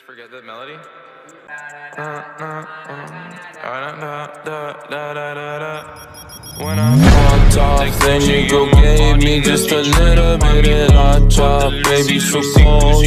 just forget the melody? When I popped off, then you go gave me just a little bit of hot top, baby, so cold.